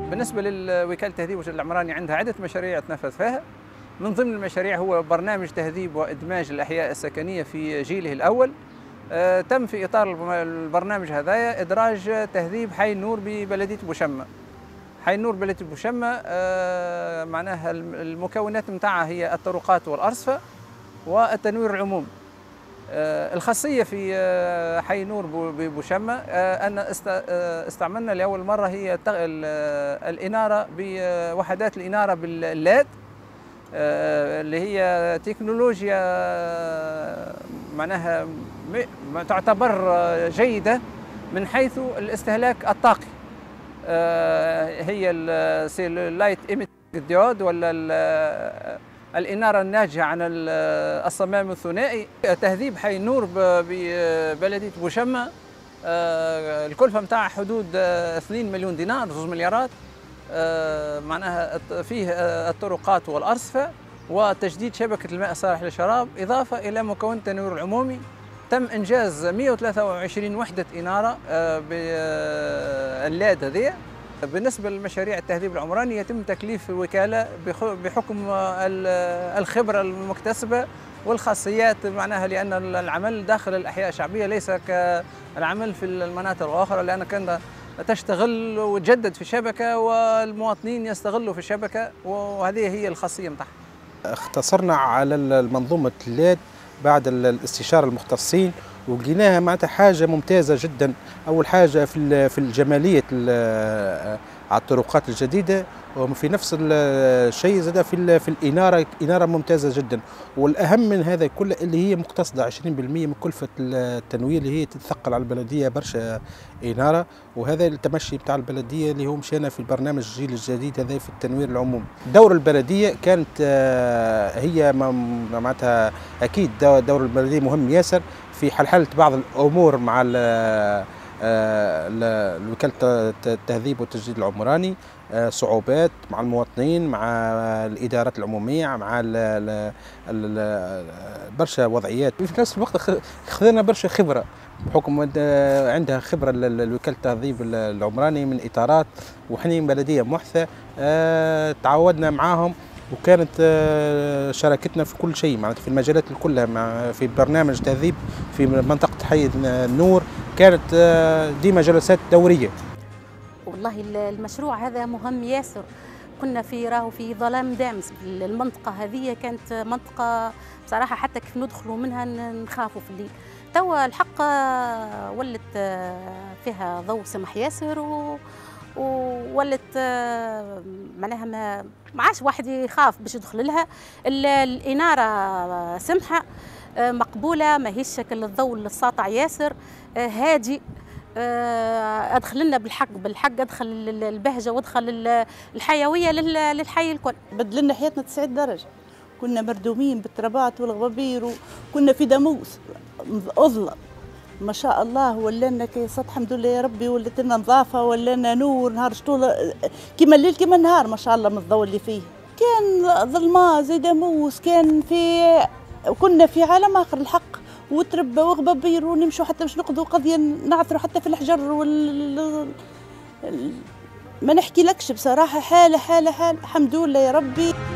بالنسبة للوكالة التهذيب والتجديد العمراني عندها عدة مشاريع تنفذ فيها. من ضمن المشاريع هو برنامج تهذيب وإدماج الأحياء السكنية في جيله الأول. تم في إطار البرنامج هذايا إدراج تهذيب حي النور ببلدية بوشمة. حي النور بلدية بوشمة معناها المكونات متاعها هي الطرقات والأرصفة والتنوير العمومي. الخاصية في حي نور ببوشمة أن استعملنا لأول مرة هي الإنارة بوحدات الإنارة باللاد، اللي هي تكنولوجيا معناها تعتبر جيدة من حيث الاستهلاك الطاقي. هي اللايت ايميت ديود ولا الإنارة الناتجة عن الصمام الثنائي. تهذيب حي النور ببلدية بوشمة الكلفة متاعها حدود 2 مليون دينار، 2 مليارات. معناها فيه الطرقات والأرصفة وتجديد شبكة الماء الصالح للشراب، إضافة إلى مكون التنوير العمومي. تم إنجاز 123 وحدة إنارة باللاد هذه. بالنسبة لمشاريع التهذيب العمراني يتم تكليف الوكالة بحكم الخبرة المكتسبة والخاصيات، معناها لأن العمل داخل الأحياء الشعبية ليس كالعمل في المناطق الأخرى، لأن كان تشتغل وتجدد في الشبكة والمواطنين يستغلوا في الشبكة، وهذه هي الخاصية متاعها. اختصرنا على المنظومة اللاد بعد الاستشارة المختصين، ولقيناها معناتها حاجة ممتازة جدا. أول حاجة في الجمالية على الطرقات الجديدة، وفي نفس الشيء زاد في الإنارة، إنارة ممتازة جدا. والأهم من هذا كله اللي هي مقتصدة 20% من كلفة التنوير، اللي هي تتثقل على البلدية برشا إنارة. وهذا التمشي بتاع البلدية اللي هو مشينا في البرنامج الجيل الجديد هذا في التنوير العمومي. دور البلدية كانت هي معناتها أكيد دور البلدية مهم ياسر في حل بعض الأمور مع وكالة التهذيب والتجديد العمراني، صعوبات مع المواطنين، مع الإدارات العمومية، مع برشا وضعيات. في نفس الوقت خذنا برشا خبرة بحكم عندها خبرة الوكالة التهذيب العمراني من إطارات، وحنا بلدية محثة تعاودنا معاهم، وكانت شراكتنا في كل شيء معناتها في المجالات كلها. في برنامج تهذيب في منطقة حي النور كانت ديما جلسات دورية. والله المشروع هذا مهم ياسر. كنا في ظلام دامس. المنطقة هذه كانت منطقة بصراحة حتى كيف ندخلوا منها نخافوا في الليل. توا الحق ولت فيها ضوء سمح ياسر وولت معناها ما عادش واحد يخاف باش يدخل لها. الإنارة سمحة مقبولة، ماهيش شكل الضوء الساطع ياسر، هادي. أدخل لنا بالحق أدخل البهجة وأدخل الحيوية للحي الكل. بدل لنا حياتنا 90 درجة. كنا مردومين بالتربات والغبابير، وكنا في داموس أظلم. ما شاء الله ولنا سطح الحمد لله يا ربي، ولت لنا نظافة، ولنا نور نهار شطول كيما الليل كيما النهار ما شاء الله من الضوء اللي فيه. كان ظلمة زي داموس، كنا في عالم آخر الحق، وتربة وغبابير، ونمشوا حتى باش نقضوا قضية نعثروا حتى في الحجر ما نحكي لكش بصراحة. حالة الحمد لله يا ربي.